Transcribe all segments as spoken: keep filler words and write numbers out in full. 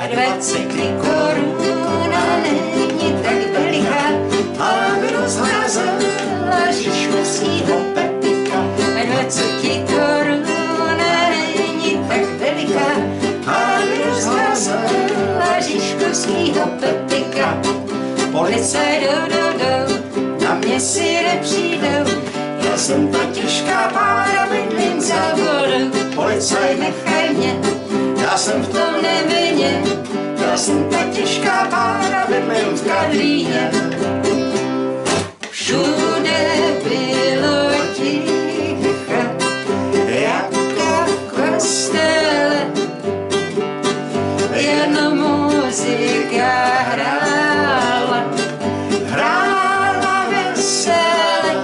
a dvacet korun a není tak veliká, aby rozházela žižkovskýho Pepika. A dvacet korun a není tak veliká, aby rozházela žižkovskýho Pepika. Policaj do, do, do, na mě si nepřijdou, já jsem ta těžká pára, bydlím za vodou. Policaj, nechaj mě, já jsem v tom nevinně, já jsem ta těžká pára, bydlím v Karlíně. Všude bylo ticho, jako v kostele, jen muzika hrála, hrála vesele.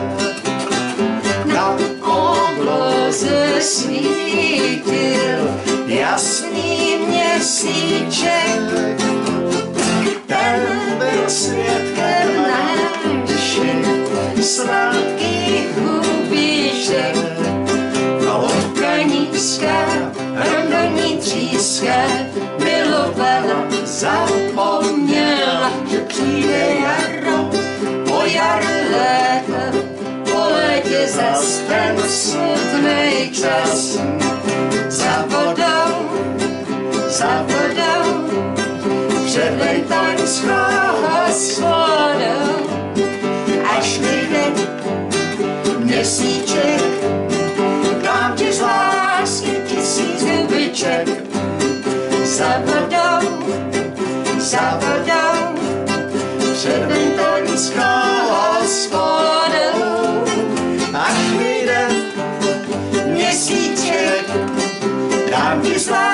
Na obloze svítil jasný měsíček, ten byl svědkem našich sladkých hubíček. Louka nízká, rondoní tříská, milovala, zapomněla, že přijde jaro, po jaru léta, po létě zas ten smutnej čas. Za vodou, za vodou, před Lejtanskou hospodou, až vyjde měsíček, dám ti z lásky tisíc hubiček. Za vodou, za vodou, před Lejtanskou hospodou, až vyjde měsíček, dám ti z lásky